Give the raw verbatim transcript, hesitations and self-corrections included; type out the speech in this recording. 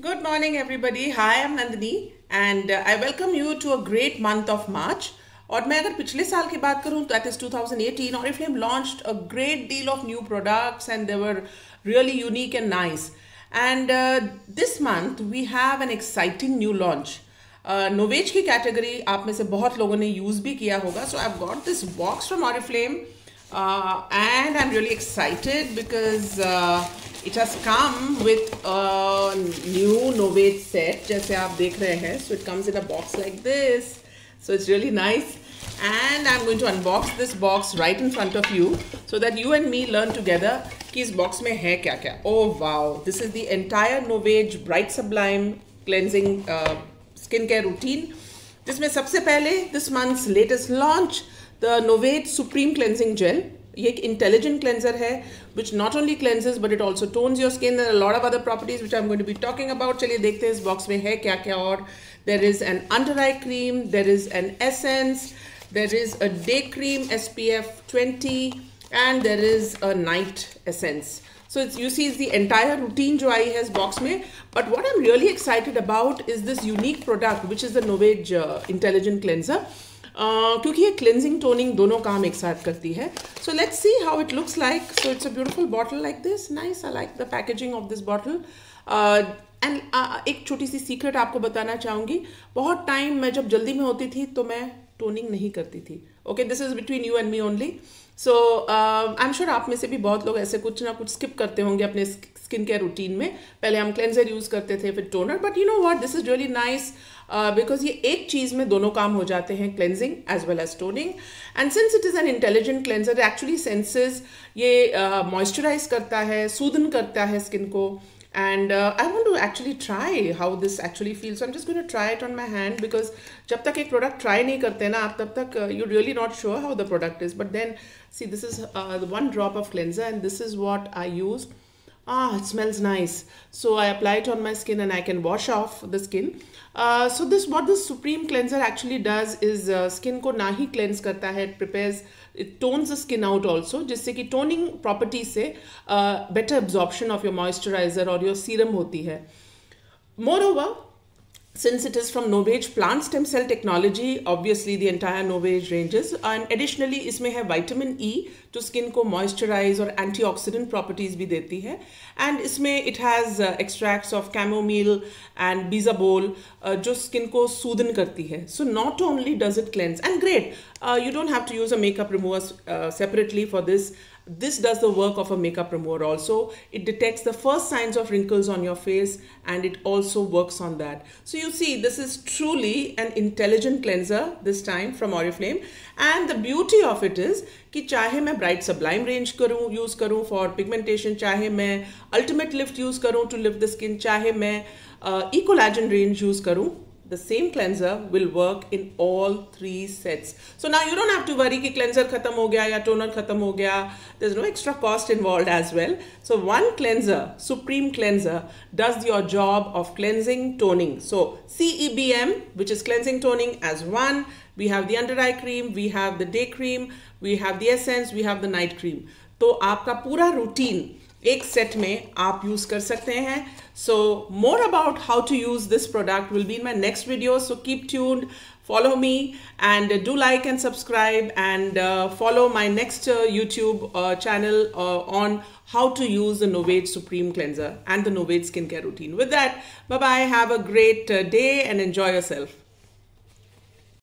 Good morning everybody. Hi, I'm Nandini and uh, I welcome you to a great month of March. और मैं अगर पिछले साल की बात करूं तो that is twenty eighteen, Oriflame launched a great deal of new products and they were really unique and nice. And uh, this month we have an exciting new launch. Uh, Novage की category आप में से बहुत लोगों ने use भी किया होगा. So I've got this box from Oriflame uh, and I'm really excited because uh, it has come with a new Novage set जैसे आप देख रहे हैं. So it comes in a box like this. So it's really nice. And I'm going to unbox this box right in front of you so that you and me learn together कि इस box में है क्या क्या. Oh wow! This is the entire Novage Bright Sublime Cleansing uh, Skincare Routine. जिसमें सबसे पहले this month's latest launch, the Novage Supreme Cleansing Gel. ये एक intelligent cleanser है which not only cleanses but it also tones your skin. There are a lot of other properties which I'm going to be talking about. चलिए देखते हैं इस box में है क्या क्या. और there is an under eye cream, there is an essence, there is a day cream S P F twenty and there is a night essence. So it's, you see it's the entire routine जो आई है इस box में. But what I'm really excited about is this unique product which is the Novage uh, Intelligent Cleanser. Uh, क्योंकि ये cleansing toning दोनों काम एक साथ करती है. So let's see how it looks like. So it's a beautiful bottle like this. Nice. I like the packaging of this bottle. Uh, and uh, एक छोटी सी सीक्रेट आपको बताना चाहूँगी. बहुत टाइम मैं जब जल्दी में होती थी तो मैं टोनिंग नहीं करती थी. Okay, this is between you and me only. So uh, I'm sure आप में से भी बहुत लोग ऐसे कुछ ना कुछ स्किप करते होंगे अपने स्किन केयर रूटीन में. पहले हम क्लेंजर यूज करते थे फिर toner. But you know what, this is really nice because ये एक चीज में दोनों काम हो जाते हैं, cleansing as well as toning. And since it is an intelligent cleanser actually senses ये मॉइस्चराइज uh, करता है, सूदन करता है स्किन को. And uh, I want to actually try how this actually feels. So I'm just going to try it on my hand because जब तक एक product try नहीं करते ना आप तब तक uh, you're really not sure how the product is. But then see, this is uh, the one drop of cleanser and this is what I use. Ah, it smells nice. So I apply it on my skin and I can wash off the skin. Uh, so this what this Supreme Cleanser actually does is uh, skin को ना ही cleanse करता है, it prepares, it tones the skin out also, जिससे कि toning property से uh, better absorption of your moisturizer or your serum होती है. Moreover, since it is from Novage plant stem cell technology, obviously the entire Novage ranges, and additionally इसमें है vitamin E जो skin को moisturize और antioxidant properties भी देती है. And इसमें it has uh, extracts of chamomile and bisabol uh, जो skin को सूदन करती है. So not only does it cleanse, and great, uh, you don't have to use a makeup remover uh, separately for this. This does the work of a makeup remover also. It detects the first signs of wrinkles on your face and it also works on that. So you see, this is truly an intelligent cleanser this time from Oriflame. And the beauty of it is कि चाहे मैं Bright Sublime range करूँ, use करूँ for pigmentation, चाहे मैं Ultimate Lift use करूँ to lift the skin, चाहे मैं uh, E-Collagen range use करूँ, the same cleanser will work in all three sets. So now you don't have to worry कि cleanser खत्म हो गया या toner खत्म हो गया. There's no extra cost involved as well. So one cleanser, Supreme Cleanser, does your job of cleansing, toning. So C E B M, which is cleansing, toning as one. We have the under eye cream, we have the day cream, we have the essence, we have the night cream. तो आपका पूरा routine एक set में आप use कर सकते हैं. So more about how to use this product will be in my next video. So keep tuned, follow me and do like and subscribe and uh, follow my next uh, YouTube uh, channel uh, on how to use the Novage Supreme Cleanser and the Novage Skincare Routine. With that, bye bye, have a great uh, day and enjoy yourself.